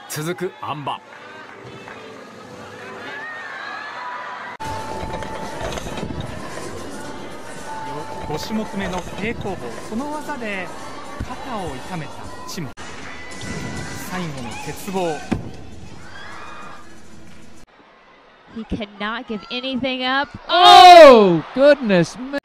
続くあん馬。5種目目の平行棒、この技で肩を痛めた内村。最後の鉄棒。 He cannot give anything up. Oh, goodness me.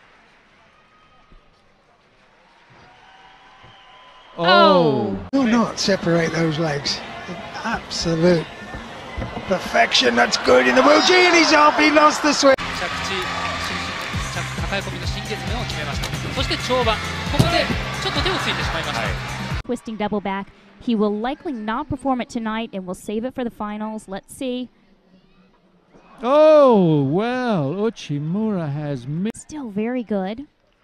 Oh. Will not separate those legs. Absolute perfection. That's good in the wheel. G and he's off. He lost the swing. 抱え込みの新月面を決めました。そして跳馬、ここでちょっと手をついてしまいました。 Twisting double back. He will likely not perform it tonight and will save it for the finals. Let's see. Oh, well, Uchimura has missed. Still very good.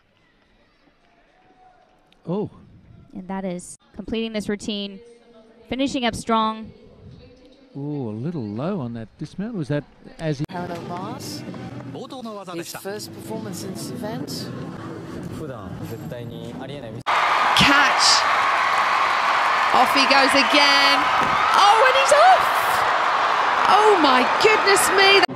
Oh. And that is completing this routine, finishing up strong. Oh, a little low on that dismount. Was that as he... Parallel bars. His first performance in this event. Catch. Off he goes again. Oh, and he's off. Oh my goodness me.